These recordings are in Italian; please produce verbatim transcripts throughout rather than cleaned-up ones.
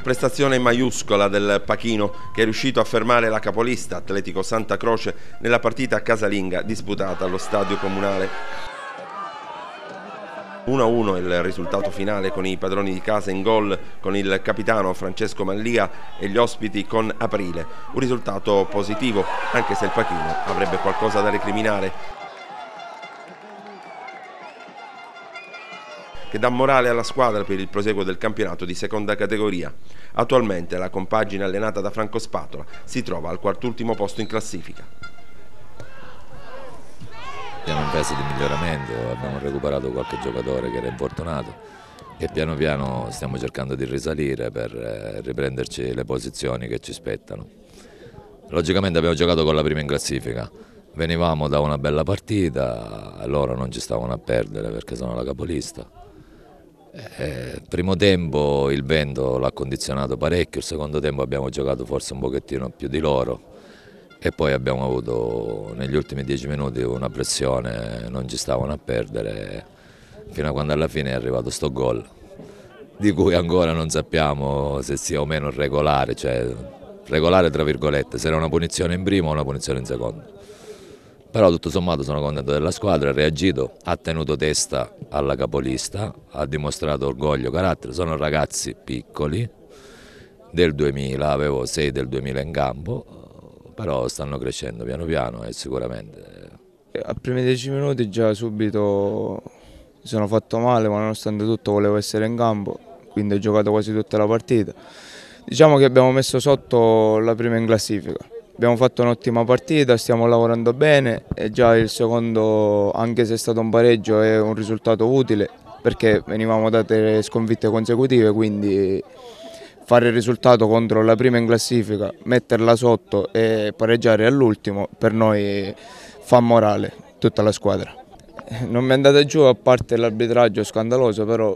Prestazione maiuscola del Pachino, che è riuscito a fermare la capolista Atletico Santa Croce nella partita casalinga disputata allo stadio comunale. uno a uno il risultato finale, con i padroni di casa in gol con il capitano Francesco Mallia e gli ospiti con Aprile. Un risultato positivo, anche se il Pachino avrebbe qualcosa da recriminare, che dà morale alla squadra per il proseguo del campionato di seconda categoria. Attualmente la compagine allenata da Franco Spatola si trova al quartultimo posto in classifica. Siamo in fase di miglioramento, abbiamo recuperato qualche giocatore che era infortunato e piano piano stiamo cercando di risalire per riprenderci le posizioni che ci spettano. Logicamente abbiamo giocato con la prima in classifica, venivamo da una bella partita, loro non ci stavano a perdere perché sono la capolista. Il primo tempo il vento l'ha condizionato parecchio, il secondo tempo abbiamo giocato forse un pochettino più di loro e poi abbiamo avuto negli ultimi dieci minuti una pressione, non ci stavano a perdere, fino a quando alla fine è arrivato sto gol, di cui ancora non sappiamo se sia o meno regolare, cioè regolare tra virgolette, se era una punizione in primo o una punizione in secondo. Però tutto sommato sono contento della squadra, ha reagito, ha tenuto testa alla capolista, ha dimostrato orgoglio, carattere, sono ragazzi piccoli del duemila, avevo sei del duemila in campo, però stanno crescendo piano piano e sicuramente. Ai primi dieci minuti già subito mi sono fatto male, ma nonostante tutto volevo essere in campo, quindi ho giocato quasi tutta la partita. Diciamo che abbiamo messo sotto la prima in classifica. Abbiamo fatto un'ottima partita, stiamo lavorando bene e già il secondo, anche se è stato un pareggio, è un risultato utile perché venivamo date sconfitte consecutive, quindi fare il risultato contro la prima in classifica, metterla sotto e pareggiare all'ultimo per noi fa morale tutta la squadra. Non mi è andata giù, a parte l'arbitraggio scandaloso, però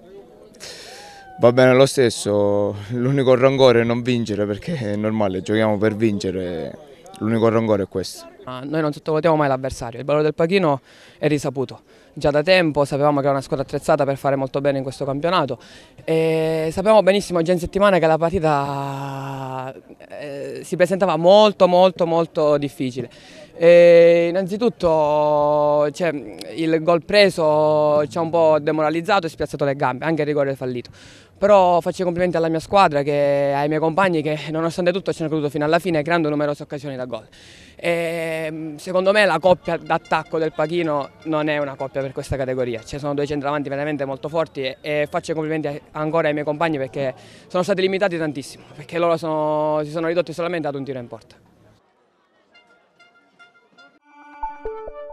va bene lo stesso. L'unico rancore è non vincere, perché è normale, giochiamo per vincere. L'unico rancore è questo. Noi non sottovalutiamo mai l'avversario, il valore del Pachino è risaputo. Già da tempo sapevamo che era una squadra attrezzata per fare molto bene in questo campionato e sapevamo benissimo già in settimana che la partita eh, si presentava molto molto molto difficile. E innanzitutto cioè, il gol preso ci ha un po' demoralizzato e spiazzato le gambe, anche il rigore fallito. Però faccio i complimenti alla mia squadra, che, ai miei compagni che nonostante tutto ci hanno creduto fino alla fine creando numerose occasioni da gol. E, secondo me la coppia d'attacco del Pachino non è una coppia per questa categoria, ci sono due centravanti veramente molto forti e, e faccio i complimenti ancora ai miei compagni perché sono stati limitati tantissimo, perché loro sono, si sono ridotti solamente ad un tiro in porta.